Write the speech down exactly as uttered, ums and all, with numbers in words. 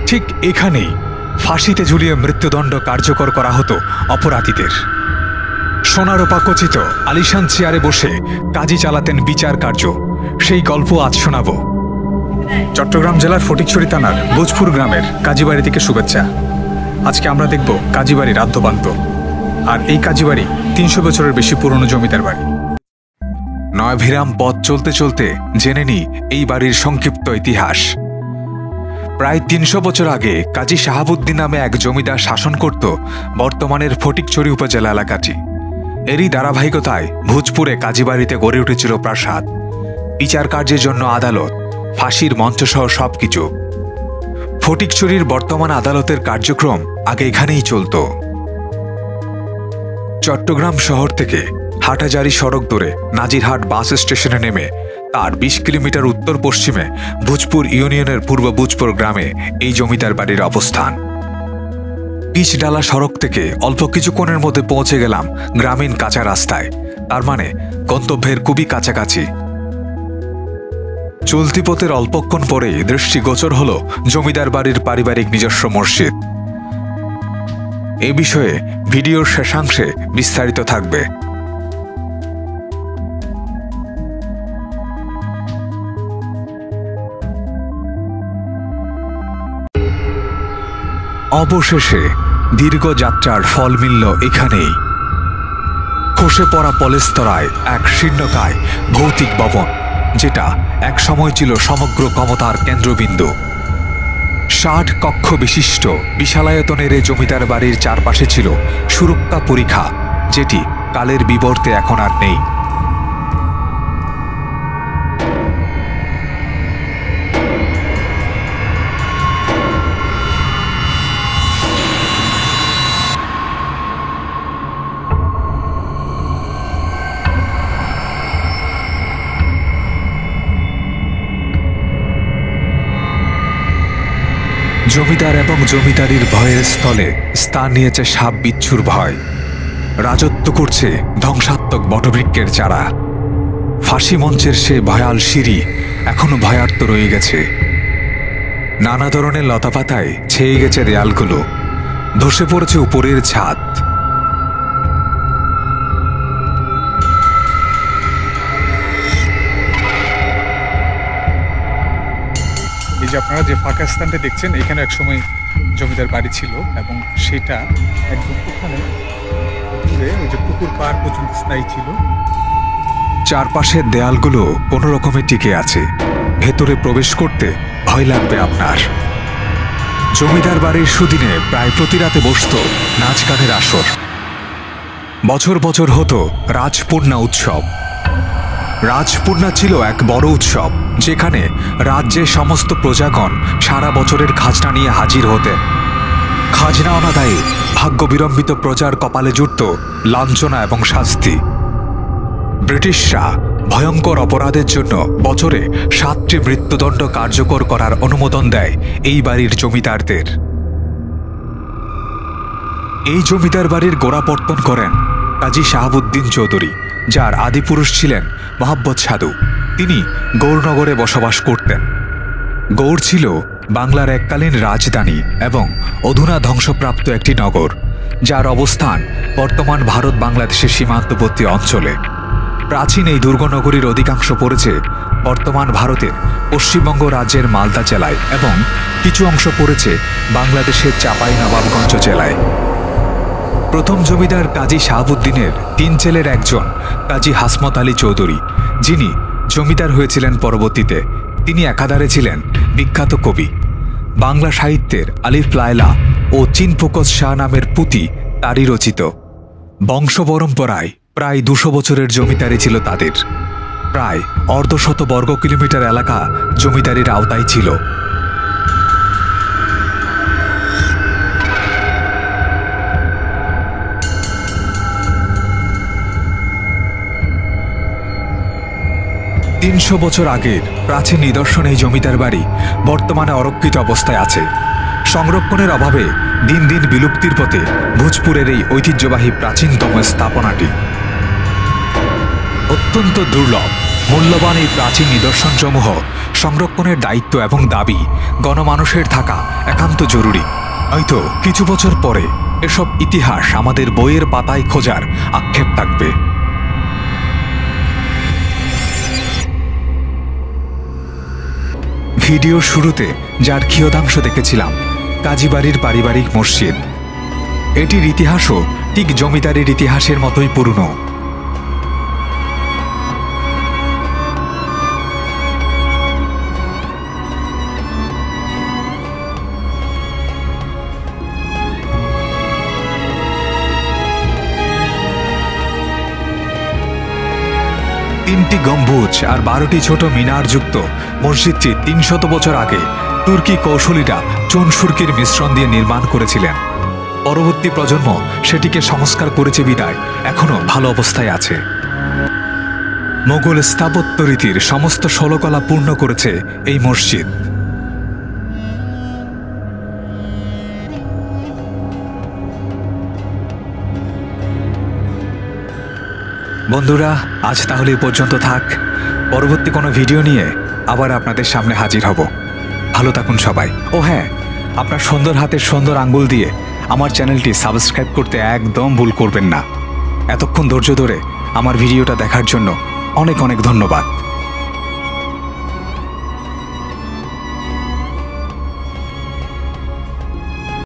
ঠিক এখানেই ফাঁসিতে ঝুলিয়ে মৃত্যুদণ্ড কার্যকর করা হতো অপরাধীদের। সোনারোপা খচিত আলিশান চেয়ারে বসে কাজী চালাতেন বিচার কার্য। সেই গল্প আজ শোনাব। চট্টগ্রাম জেলার ফটিকছড়ি থানার ভুজপুর গ্রামের কাজীবাড়ি থেকে শুভেচ্ছা। আজকে আমরা দেখব কাজীবাড়ির আদ্যপান্ত। আর এই কাজীবাড়ি তিনশো বছরের বেশি পুরনো জমিদার বাড়ি। নয়ভিরাম পথ চলতে চলতে জেনে নিই এই বাড়ির সংক্ষিপ্ত ইতিহাস। প্রায় তিনশো বছর আগে কাজী শাহাবুদ্দিন নামে এক জমিদার শাসন করত বর্তমানের ফটিকছড়ি উপজেলা এলাকাটি। এরই ধারাবাহিকতায় ভুজপুরে কাজীবাড়িতে গড়ে উঠেছিল প্রাসাদ, বিচার কার্যের জন্য আদালত, ফাঁসির মঞ্চসহ সবকিছু। ফটিকছড়ির বর্তমান আদালতের কার্যক্রম আগে এখানেই চলত। চট্টগ্রাম শহর থেকে হাটাজারি সড়ক ধরে নাজিরহাট বাস স্টেশনে নেমে তার বিশ কিলোমিটার উত্তর পশ্চিমে ভুজপুর ইউনিয়নের পূর্ব ভুজপুর গ্রামে এই জমিদার বাড়ির অবস্থান। পিচডালা সড়ক থেকে অল্প কিছুক্ষণের মধ্যে পৌঁছে গেলাম গ্রামীণ কাঁচা রাস্তায়, তার মানে গন্তব্যের খুবই কাছাকাছি। চলতি পথের অল্পক্ষণ পরে দৃষ্টিগোচর হল জমিদার বাড়ির পারিবারিক নিজস্ব মসজিদ। এ বিষয়ে ভিডিওর শেষাংশে বিস্তারিত থাকবে। অবশেষে দীর্ঘ যাত্রার ফল মিলল এখানেই। খসে পড়া পলেস্তরায় এক শীর্ণকায় ভৌতিক ভবন, যেটা এক সময় ছিল সমগ্র ক্ষমতার কেন্দ্রবিন্দু। ষাট কক্ষ বিশিষ্ট বিশালায়তনের এই জমিদার বাড়ির চারপাশে ছিল সুরক্ষা পরিখা, যেটি কালের বিবর্তে এখন আর নেই। জমিদার এবং জমিদারির ভয়ের স্থলে স্থান নিয়েছে সাপ বিচ্ছুর ভয়। রাজত্ব করছে ধ্বংসাত্মক বটবৃক্ষের চারা। ফাঁসি মঞ্চের সে ভয়াল সিঁড়ি এখনো ভয়ার্ত রয়ে গেছে। নানা ধরনের লতাপাতায় ছেয়ে গেছে দেয়ালগুলো, ধসে পড়েছে উপরের ছাদ। এই যে আপনারা যে ফাঁকা স্থানটা দেখছেন, এখানে একসময় জমিদার বাড়ি ছিল এবং সেটা একদম ওখানে দূরে ওই যে পুকুর পাড় পর্যন্ত স্থায়ী ছিল। চারপাশের দেয়ালগুলো কোনো রকমে টিকে আছে। ভেতরে প্রবেশ করতে ভয় লাগবে আপনার। জমিদার বাড়ির সুদিনে প্রায় প্রতি রাতে বসত নাচ গানের আসর। বছর বছর হতো রাজপূর্ণা উৎসব। রাজপূর্ণা ছিল এক বড় উৎসব, যেখানে রাজ্যের সমস্ত প্রজাগণ সারা বছরের খাজনা নিয়ে হাজির হতেন। খাজনা অনাদায়ে ভাগ্য বিড়ম্বিত প্রজার কপালে জুটত লাঞ্ছনা এবং শাস্তি। ব্রিটিশরা ভয়ঙ্কর অপরাধের জন্য বছরে সাতটি মৃত্যুদণ্ড কার্যকর করার অনুমোদন দেয় এই বাড়ির জমিদারদের। এই জমিদার বাড়ির গোড়াপত্তন করেন কাজী শাহাবুদ্দিন চৌধুরী, যার আদিপুরুষ ছিলেন মোহাম্মদ সাধু। তিনি গৌরনগরে বসবাস করতেন। গৌড় ছিল বাংলার এককালীন রাজধানী এবং অধুনা ধ্বংসপ্রাপ্ত একটি নগর, যার অবস্থান বর্তমান ভারত বাংলাদেশের সীমান্তবর্তী অঞ্চলে। প্রাচীন এই দুর্গনগরীর অধিকাংশ পড়েছে বর্তমান ভারতের পশ্চিমবঙ্গ রাজ্যের মালদা জেলায় এবং কিছু অংশ পড়েছে বাংলাদেশের চাঁপাইনবাবগঞ্জ জেলায়। প্রথম জমিদার কাজী শাহাবুদ্দিনের তিন ছেলের একজন কাজী হাসমত আলী চৌধুরী, যিনি জমিদার হয়েছিলেন পরবর্তীতে। তিনি একাধারে ছিলেন বিখ্যাত কবি। বাংলা সাহিত্যের আলিফ লায়লা ও চীন ফোকস শাহ নামের পুঁথি তারই রচিত। বংশ পরম্পরায় প্রায় দুশো বছরের জমিদারি ছিল তাদের। প্রায় অর্ধশত বর্গ কিলোমিটার এলাকা জমিদারির আওতায় ছিল। তিনশো বছর আগের প্রাচীন নিদর্শন এই জমিদার বাড়ি বর্তমানে অরক্ষিত অবস্থায় আছে। সংরক্ষণের অভাবে দিন দিন বিলুপ্তির পথে ভুজপুরের এই ঐতিহ্যবাহী প্রাচীনতম স্থাপনাটি। অত্যন্ত দুর্লভ মূল্যবান এই প্রাচীন নিদর্শনসমূহ সংরক্ষণের দায়িত্ব এবং দাবি গণমানুষের থাকা একান্ত জরুরি। হয়তো কিছু বছর পরে এসব ইতিহাস আমাদের বইয়ের পাতায় খোঁজার আক্ষেপ থাকবে। ভিডিওর শুরুতে যার কিয়দাংশ দেখেছিলাম কাজীবাড়ির পারিবারিক মসজিদ, এটির ইতিহাসও ঠিক জমিদারির ইতিহাসের মতোই পুরনো। তিনটি গম্বুজ আর বারোটি ছোট মিনার যুক্ত মসজিদটি তিনশত বছর আগে তুর্কি কৌশলীরা চুন সুরকির মিশ্রণ দিয়ে নির্মাণ করেছিলেন। পরবর্তী প্রজন্ম সেটিকে সংস্কার করেছে বিদায় এখনো ভালো অবস্থায় আছে। মোগল স্থাপত্য রীতির সমস্ত ষোলকলা পূর্ণ করেছে এই মসজিদ। বন্ধুরা, আজ তাহলে এই পর্যন্ত থাক। পরবর্তী কোনো ভিডিও নিয়ে আবার আপনাদের সামনে হাজির হব। ভালো থাকুন সবাই। ও হ্যাঁ, আপনার সুন্দর হাতের সুন্দর আঙ্গুল দিয়ে আমার চ্যানেলটি সাবস্ক্রাইব করতে একদম ভুল করবেন না। এতক্ষণ ধৈর্য ধরে আমার ভিডিওটা দেখার জন্য অনেক অনেক ধন্যবাদ।